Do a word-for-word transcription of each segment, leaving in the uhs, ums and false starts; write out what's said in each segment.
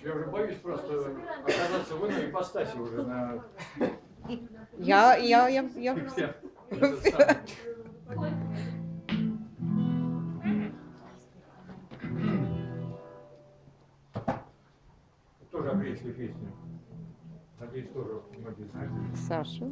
Я уже боюсь просто оказаться в иной ипостаси уже на... Я, я, я, я... Тоже апрельские песни. Надеюсь, тоже многие знают. Саша.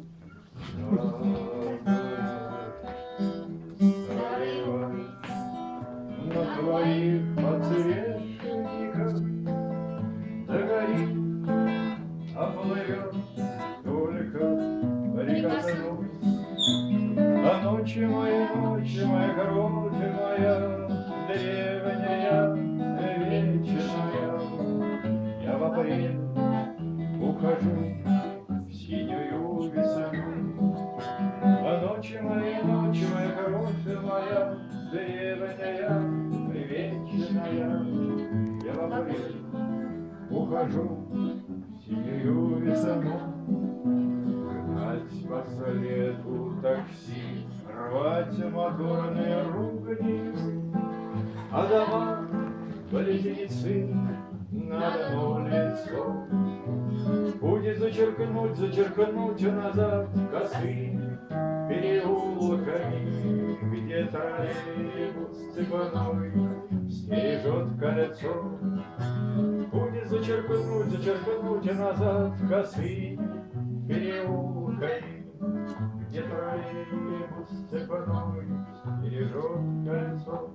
На твоих подсвечниках догорит, оплывет только прикоснусь. А ночи моя, ночи моя, кровь моя, древняя, вечная, я в апрель ухожу в синюю весну. А ночи моя, ночи моя, кровь моя, древняя, вечная, я в апрель ухожу в синюю весну. Гнать по совету такси, рвать моторные ругани, а дома близнецы на одно лицо. Будет зачеркнуть, зачеркнуть назад косыми переулками, где троллейбус цепной стережет кольцо. Будет зачеркнуть, зачеркнуть назад косыми переулками, где троллейбус цепной стережет кольцо.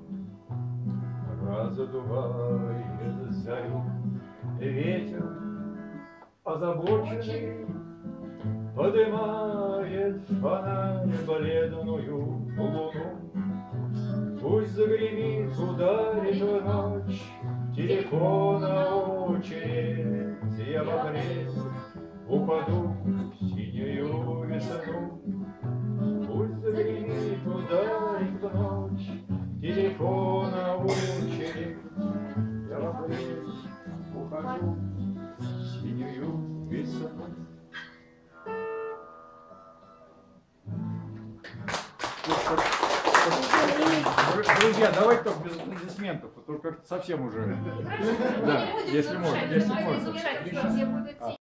Раздувает зарю ветер озабоченный, подымает фонарь бледную луну. Пусть загремит, ударит в ночь телефона очередь, я в апрель упаду в синюю весну. Пусть загремит, ударит в ночь телефона очередь, я в апрель ухожу в синюю весну. Друзья, давайте только без аплодисментов, а то как-то совсем уже. Да, если можно, если можно.